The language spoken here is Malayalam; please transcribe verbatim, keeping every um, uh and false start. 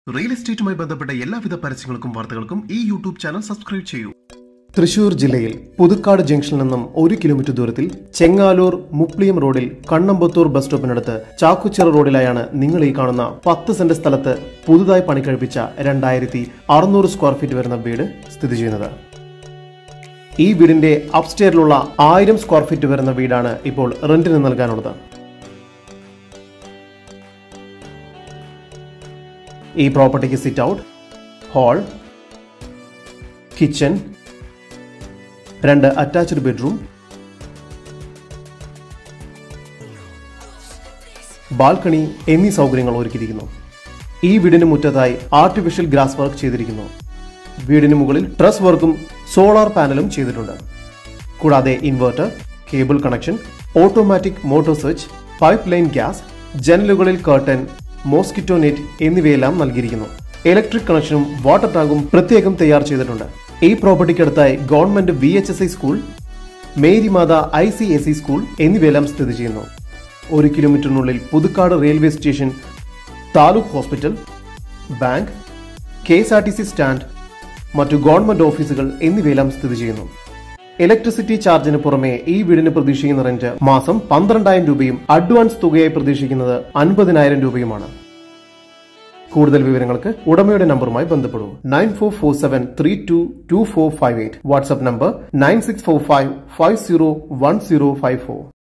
Real estate my bandapetta ellavitha parasyangalukkum varthakalukkum ee YouTube channel subscribe cheyu. Thrissur ജില്ലയിൽ പുതുക്കാട് ജംഗ്ഷനിൽ നിന്നും ഒരു കിലോമീറ്റർ ദൂരത്തിൽ ചെങ്ങാലൂർ മുപ്ലിയം റോഡിൽ കണ്ണമ്പത്തൂർ ബസ് സ്റ്റോപ്പിനടുത്ത് ചാക്കുച്ചിറ റോഡിലായാണ് നിങ്ങൾ ഈ കാണുന്ന പത്ത് സെന്റ് സ്ഥലത്ത് പുതുതായി പണി കഴിപ്പിച്ച രണ്ടായിരത്തി അറുന്നൂറ് സ്ക്വയർ ഫീറ്റ് വരുന്ന വീട് സ്ഥിതി ചെയ്യുന്നത്. ഈ വീടിന്റെ അപ്സ്റ്റെയറിലുള്ള ആയിരം സ്ക്വയർ ഫീറ്റ് വരുന്ന വീടാണ് ഇപ്പോൾ റെന്റിന് നൽകാനുള്ളത്. ഈ പ്രോപ്പർട്ടിക്ക് സിറ്റ് ഔട്ട്, ഹാൾ, കിച്ചൺ, രണ്ട് അറ്റാച്ച്ഡ് ബെഡ്റൂം, ബാൽക്കണി എന്നീ സൗകര്യങ്ങൾ ഒരുക്കിയിരിക്കുന്നു. ഈ വീടിന് മുറ്റത്തായി ആർട്ടിഫിഷ്യൽ ഗ്രാസ് വർക്ക് ചെയ്തിരിക്കുന്നു. വീടിന് മുകളിൽ ട്രസ് വർക്കും സോളാർ പാനലും ചെയ്തിട്ടുണ്ട്. കൂടാതെ inverter, cable connection, automatic motor switch, pipe line gas, ജനലുകളിൽ കർട്ടൻ, മോസ്കിറ്റോ നെറ്റ് എന്നിവയെല്ലാം നൽകിയിരിക്കുന്നു. ഇലക്ട്രിക് കണക്ഷനും വാട്ടർ ടാങ്കും പ്രത്യേകം തയ്യാർ ചെയ്തിട്ടുണ്ട്. ഈ പ്രോപ്പർട്ടിക്കടുത്തായി government V H S E school, Mary Mata I C S E school എന്നിവയെല്ലാം സ്ഥിതി ചെയ്യുന്നു. ഒരു കിലോമീറ്ററിനുള്ളിൽ Puthukkad railway station, taluk hospital, bank, K S R T C stand, മറ്റു ഗവൺമെന്റ് ഓഫീസുകൾ എന്നിവയെല്ലാം സ്ഥിതി ചെയ്യുന്നു. ഇലക്ട്രിസിറ്റി ചാർജിന് പുറമെ ഈ വീടിന് പ്രതീക്ഷിക്കുന്ന റെന്റ് മാസം പന്ത്രണ്ടായിരം രൂപയും അഡ്വാൻസ് തുകയായി പ്രതീക്ഷിക്കുന്നത് അൻപതിനായിരം രൂപയുമാണ്. കൂടുതൽ വിവരങ്ങൾക്ക് ഉടമയുടെ നമ്പറുമായി ബന്ധപ്പെടൂ. Nine four four seven three two two four five eight. WhatsApp number nine six four five five zero one zero five four.